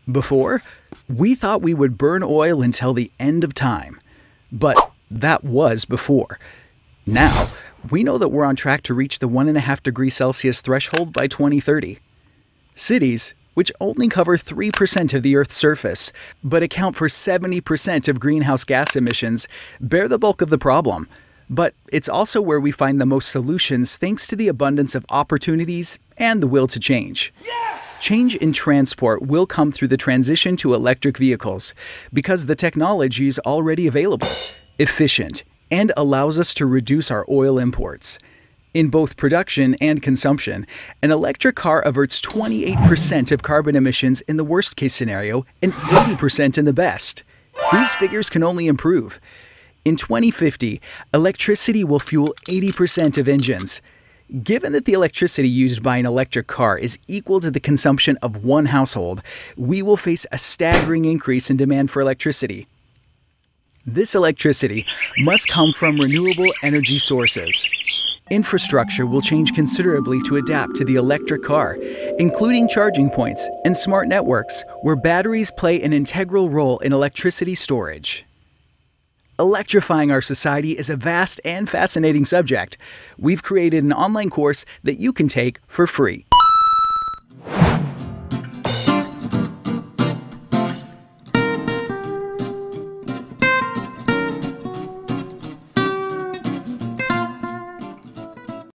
Before, we thought we would burn oil until the end of time. But that was before. Now, we know that we're on track to reach the 1.5 degrees Celsius threshold by 2030. Cities, which only cover 3% of the Earth's surface, but account for 70% of greenhouse gas emissions, bear the bulk of the problem. But it's also where we find the most solutions thanks to the abundance of opportunities and the will to change. Yes! Change in transport will come through the transition to electric vehicles because the technology is already available, efficient, and allows us to reduce our oil imports. In both production and consumption, an electric car averts 28% of carbon emissions in the worst-case scenario and 80% in the best. These figures can only improve. In 2050, electricity will fuel 80% of engines. Given that the electricity used by an electric car is equal to the consumption of one household, we will face a staggering increase in demand for electricity. This electricity must come from renewable energy sources. Infrastructure will change considerably to adapt to the electric car, including charging points and smart networks where batteries play an integral role in electricity storage. Electrifying our society is a vast and fascinating subject. We've created an online course that you can take for free.